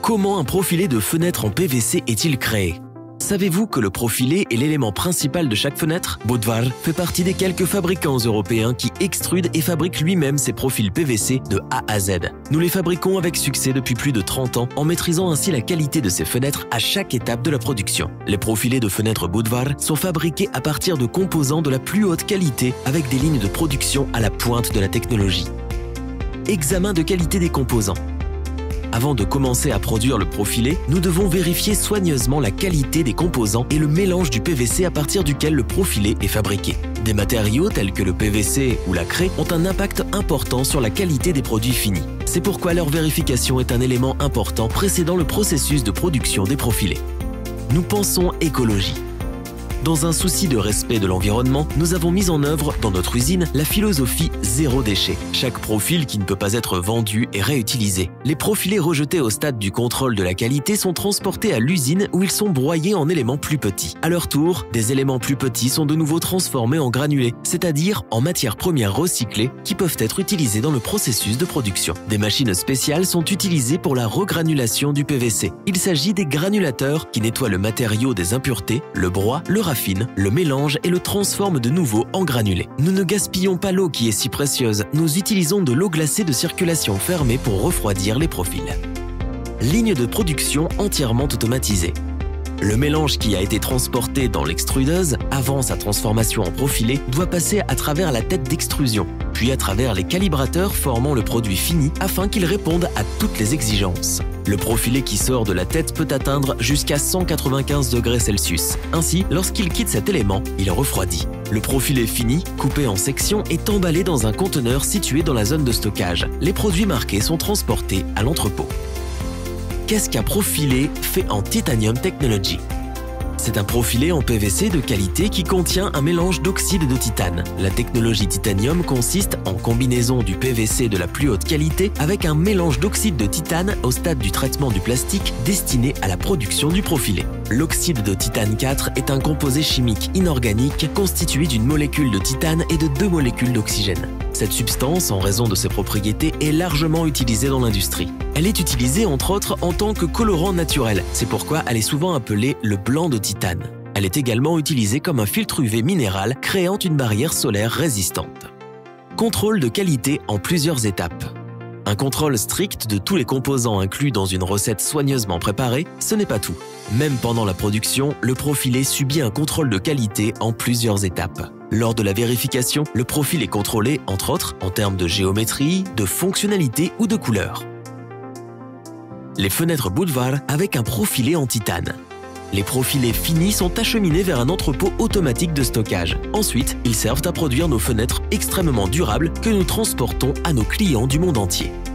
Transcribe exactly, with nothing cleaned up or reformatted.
Comment un profilé de fenêtre en P V C est-il créé? Savez-vous que le profilé est l'élément principal de chaque fenêtre? Budvar fait partie des quelques fabricants européens qui extrudent et fabriquent lui-même ses profils P V C de A à Z. Nous les fabriquons avec succès depuis plus de trente ans en maîtrisant ainsi la qualité de ces fenêtres à chaque étape de la production. Les profilés de fenêtres Budvar sont fabriqués à partir de composants de la plus haute qualité avec des lignes de production à la pointe de la technologie. Examen de qualité des composants. Avant de commencer à produire le profilé, nous devons vérifier soigneusement la qualité des composants et le mélange du P V C à partir duquel le profilé est fabriqué. Des matériaux tels que le P V C ou la craie ont un impact important sur la qualité des produits finis. C'est pourquoi leur vérification est un élément important précédant le processus de production des profilés. Nous pensons écologie. Dans un souci de respect de l'environnement, nous avons mis en œuvre dans notre usine la philosophie zéro déchet. Chaque profil qui ne peut pas être vendu est réutilisé. Les profilés rejetés au stade du contrôle de la qualité sont transportés à l'usine où ils sont broyés en éléments plus petits. À leur tour, des éléments plus petits sont de nouveau transformés en granulés, c'est-à-dire en matières premières recyclées qui peuvent être utilisées dans le processus de production. Des machines spéciales sont utilisées pour la regranulation du P V C. Il s'agit des granulateurs qui nettoient le matériau des impuretés, le broient, le raffine, le mélange et le transforme de nouveau en granulés. Nous ne gaspillons pas l'eau qui est si précieuse, nous utilisons de l'eau glacée de circulation fermée pour refroidir les profils. Ligne de production entièrement automatisée. Le mélange qui a été transporté dans l'extrudeuse avant sa transformation en profilé doit passer à travers la tête d'extrusion, puis à travers les calibrateurs formant le produit fini afin qu'il réponde à toutes les exigences. Le profilé qui sort de la tête peut atteindre jusqu'à cent quatre-vingt-quinze degrés Celsius. Ainsi, lorsqu'il quitte cet élément, il refroidit. Le profilé fini, coupé en sections, est emballé dans un conteneur situé dans la zone de stockage. Les produits marqués sont transportés à l'entrepôt. Qu'est-ce qu'un profilé fait en Titanium Technology? C'est un profilé en P V C de qualité qui contient un mélange d'oxyde de titane. La technologie titanium consiste en combinaison du P V C de la plus haute qualité avec un mélange d'oxyde de titane au stade du traitement du plastique destiné à la production du profilé. L'oxyde de titane quatre est un composé chimique inorganique constitué d'une molécule de titane et de deux molécules d'oxygène. Cette substance, en raison de ses propriétés, est largement utilisée dans l'industrie. Elle est utilisée entre autres en tant que colorant naturel, c'est pourquoi elle est souvent appelée le blanc de titane. Elle est également utilisée comme un filtre U V minéral créant une barrière solaire résistante. Contrôle de qualité en plusieurs étapes. Un contrôle strict de tous les composants inclus dans une recette soigneusement préparée, ce n'est pas tout. Même pendant la production, le profilé subit un contrôle de qualité en plusieurs étapes. Lors de la vérification, le profil est contrôlé, entre autres, en termes de géométrie, de fonctionnalité ou de couleur. Les fenêtres Budvar avec un profilé en titane. Les profilés finis sont acheminés vers un entrepôt automatique de stockage. Ensuite, ils servent à produire nos fenêtres extrêmement durables que nous transportons à nos clients du monde entier.